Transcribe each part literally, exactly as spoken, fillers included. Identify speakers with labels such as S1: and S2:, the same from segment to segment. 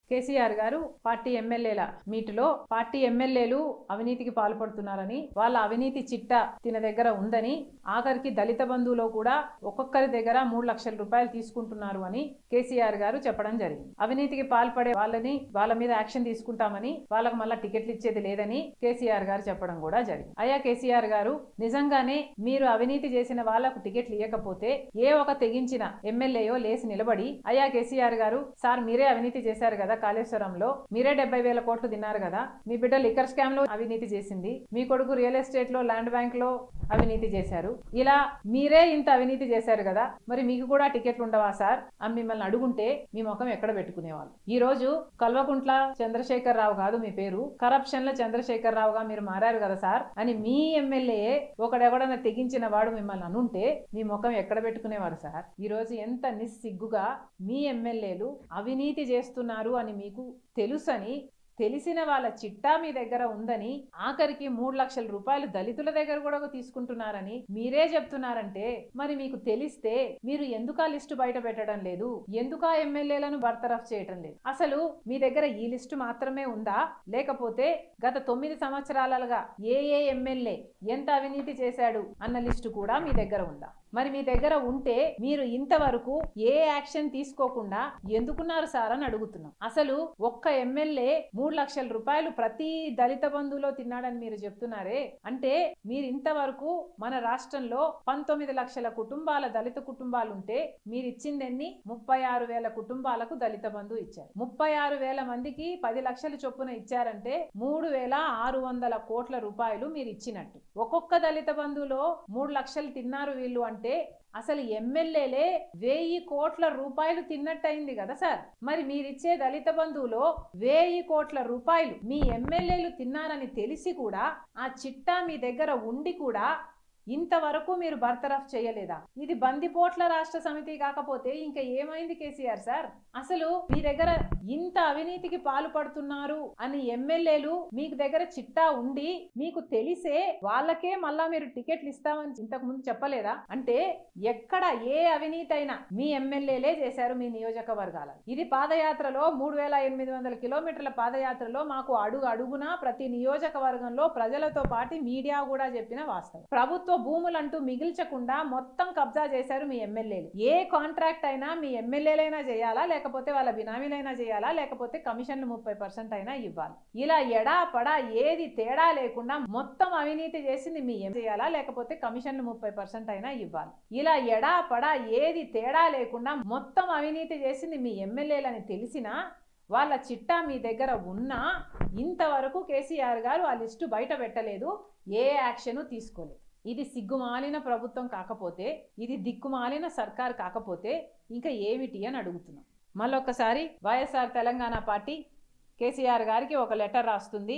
S1: కేసీఆర్ గారు పార్టీ ఎమ్మెల్యేల మీటులో పార్టీ ఎమ్మెల్యేలు అవినీతికి పాల్పడుతున్నారని, వాళ్ళ అవినీతి చిట్ట తిన దగ్గర ఉందని, ఆఖరికి దళిత బంధువులో కూడా ఒక్కొక్కరి దగ్గర మూడు లక్షల రూపాయలు తీసుకుంటున్నారు అని కేసీఆర్ గారు చెప్పడం జరిగింది. అవినీతికి పాల్పడే వాళ్ళని వాళ్ళ మీద యాక్షన్ తీసుకుంటామని, వాళ్ళకు మళ్ళీ టికెట్లు ఇచ్చేది లేదని కేసీఆర్ గారు చెప్పడం కూడా జరిగింది. అయ్యా కేసీఆర్ గారు, నిజంగానే మీరు అవినీతి చేసిన వాళ్లకు టికెట్లు ఇవ్వకపోతే ఏ ఒక తెగించిన ఎమ్మెల్యేయో లేసి నిలబడి, అయ్యా కేసీఆర్ గారు, సార్ మీరే అవినీతి చేశారు కదా, కాళేశ్వరంలో మీరే డెబ్బై వేల కోట్లు తిన్నారు కదా, మీ బిడ్డ లిక్కర్ స్కామ్ లో అవినీతి చేసింది, మీ కొడుకు రియల్ ఎస్టేట్ లో ల్యాండ్ బ్యాంక్ లో అవినీతి చేశారు, ఇలా మీరే ఇంత అవినీతి చేశారు కదా, మరి మీకు కూడా టికెట్లు ఉండవా సార్ అని మిమ్మల్ని అడుగుంటే మీ ముఖం ఎక్కడ పెట్టుకునేవాళ్ళు? ఈ రోజు కల్వకుంట్ల చంద్రశేఖర్ రావు కాదు మీ పేరు, కరప్షన్ లో చంద్రశేఖర్ రావుగా మీరు మారారు కదా సార్ అని మీ ఎమ్మెల్యే ఒకడెవడన్నా తెగించిన వాడు మిమ్మల్ని అనుంటే మీ ముఖం ఎక్కడ పెట్టుకునేవారు సార్? ఈ రోజు ఎంత నిస్సిగ్గుగా మీ ఎమ్మెల్యేలు అవినీతి చేస్తున్నారు అని మీకు తెలుసని, తెలిసిన వాళ్ళ చిట్టా మీ దగ్గర ఉందని, ఆఖరికి మూడు లక్షల రూపాయలు దళితుల దగ్గర కూడా తీసుకుంటున్నారని మీరే చెప్తున్నారంటే, మరి మీకు తెలిస్తే మీరు ఎందుకు ఆ లిస్టు బయట పెట్టడం లేదు? ఎందుకు ఆ ఎమ్మెల్యేలను బర్తరఫ్ చేయటం లేదు? అసలు మీ దగ్గర ఈ లిస్టు మాత్రమే ఉందా, లేకపోతే గత తొమ్మిది సంవత్సరాలుగా ఏ ఏ ఎమ్మెల్యే ఎంత అవినీతి చేశాడు అన్న లిస్టు కూడా మీ దగ్గర ఉందా? మరి మీ దగ్గర ఉంటే మీరు ఇంతవరకు ఏ యాక్షన్ తీసుకోకుండా ఎందుకున్నారు సార్ అని అడుగుతున్నాం. అసలు ఒక్క ఎమ్మెల్యే మూడు లక్షల రూపాయలు ప్రతి దళిత బంధువులో తిన్నాడని మీరు చెప్తున్నారే, అంటే మీరు ఇంతవరకు మన రాష్ట్రంలో పంతొమ్మిది లక్షల కుటుంబాల దళిత కుటుంబాలు ఉంటే మీరు ఇచ్చిందెన్ని? ముప్పై ఆరు వేల కుటుంబాలకు దళిత బంధు ఇచ్చారు. ముప్పై ఆరు వేల మందికి పది లక్షల చొప్పున ఇచ్చారంటే మూడు వేల ఆరు వందల కోట్ల రూపాయలు మీరు ఇచ్చినట్టు. ఒక్కొక్క దళిత బంధువులో మూడు లక్షలు తిన్నారు వీళ్ళు అంటే అసలు ఎమ్మెల్యేలే వెయ్యి కోట్ల రూపాయలు తిన్నట్టయింది కదా సార్. మరి మీరిచ్చే దళిత బంధువులో వెయ్యి కోట్ల రూపాయలు మీ ఎమ్మెల్యేలు తిన్నారని తెలిసి కూడా, ఆ చిట్టా మీ దగ్గర ఉండి కూడా ఇంతవరకు మీరు బర్తరఫ్ చేయలేదా? ఇది బందిపోట్ల రాష్ట్ర సమితి కాకపోతే ఇంకా ఏమైంది కేసీఆర్ సార్? అసలు మీ దగ్గర ఇంత అవినీతికి పాల్పడుతున్నారు అని ఎమ్మెల్యేలు మీకు దగ్గర చిట్టా ఉండి మీకు తెలిసే వాళ్ళకే మళ్ళా మీరు టికెట్లు ఇస్తామని ఇంతకు ముందు చెప్పలేదా? అంటే ఎక్కడ ఏ అవినీతి అయినా మీ ఎమ్మెల్యేలే చేశారు మీ నియోజకవర్గాల. ఇది పాదయాత్రలో మూడు వేల ఎనిమిది వందల కిలోమీటర్ల పాదయాత్రలో మాకు అడుగు అడుగునా ప్రతి నియోజకవర్గంలో ప్రజలతో పాటు మీడియా కూడా చెప్పిన వాస్తవం. ప్రభుత్వ భూములంటూ మిగిల్చకుండా మొత్తం కబ్జా చేశారు మీ ఎమ్మెల్యేలు. ఏ కాంట్రాక్ట్ అయినా మీ ఎమ్మెల్యేలైనా చేయాలా, లేకపోతే వాళ్ళ బినామీలైనా చేయాలా, లేకపోతే కమిషన్లు ముప్పై పర్సెంట్ అయినా ఇవ్వాలి. ఇలా ఎడా పడా ఏది తేడా లేకుండా మొత్తం అవినీతి చేసింది మీ ఎం చేయాలా, లేకపోతే కమిషన్లు ముప్పై పర్సెంట్ అయినా ఇవ్వాలి. ఇలా ఎడా పడా ఏది తేడా లేకుండా మొత్తం అవినీతి చేసింది మీ ఎమ్మెల్యేలని తెలిసినా, వాళ్ళ చిట్టా మీ దగ్గర ఉన్నా ఇంతవరకు కేసీఆర్ గారు ఆ లిస్టు బయట పెట్టలేదు, ఏ యాక్షన్ తీసుకోలేదు. ఇది సిగ్గుమాలిన ప్రభుత్వం కాకపోతే, ఇది దిక్కుమాలిన సర్కార్ కాకపోతే ఇంకా ఏమిటి అని అడుగుతున్నాం. మళ్ళొక్కసారి వైఎస్ఆర్ తెలంగాణ పార్టీ కేసీఆర్ గారికి ఒక లెటర్ రాస్తుంది.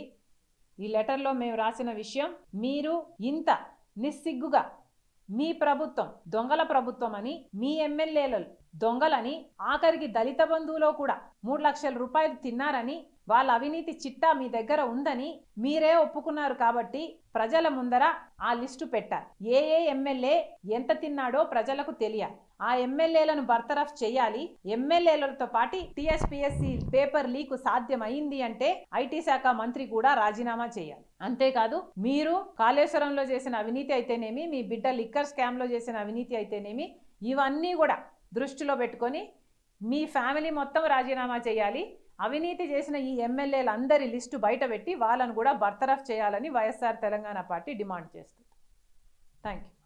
S1: ఈ లెటర్లో మేము రాసిన విషయం, మీరు ఇంత నిస్సిగ్గుగా మీ ప్రభుత్వం దొంగల ప్రభుత్వం అని, మీ ఎమ్మెల్యేలు దొంగలని, ఆఖరికి దళిత బంధువులో కూడా మూడు లక్షల రూపాయలు తిన్నారని, వాళ్ళ అవినీతి చిట్టా మీ దగ్గర ఉందని మీరే ఒప్పుకున్నారు కాబట్టి ప్రజల ముందర ఆ లిస్టు పెట్టారు. ఏ ఏ ఎమ్మెల్యే ఎంత తిన్నాడో ప్రజలకు తెలియాలి. ఆ ఎమ్మెల్యేలను బర్తరఫ్ చేయాలి. ఎమ్మెల్యేలతో పాటు టీఎస్పీఎస్సీ పేపర్ లీక్ సాధ్యమైంది అంటే ఐటీ శాఖ మంత్రి కూడా రాజీనామా చేయాలి. అంతేకాదు, మీరు కాళేశ్వరంలో చేసిన అవినీతి అయితేనేమి, మీ బిడ్డ లిక్కర్ స్కామ్ లో చేసిన అవినీతి అయితేనేమి, ఇవన్నీ కూడా దృష్టిలో పెట్టుకొని మీ ఫ్యామిలీ మొత్తం రాజీనామా చేయాలి. అవినీతి చేసిన ఈ ఎమ్మెల్యేలందరి లిస్టు బయట పెట్టి వాళ్ళను కూడా బర్తరఫ్ చేయాలని వైఎస్ఆర్ తెలంగాణ పార్టీ డిమాండ్ చేస్తుంది. Thank you.